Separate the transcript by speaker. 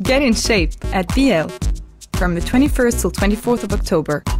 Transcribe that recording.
Speaker 1: Get in shape at BL from the 21st till 24th of October.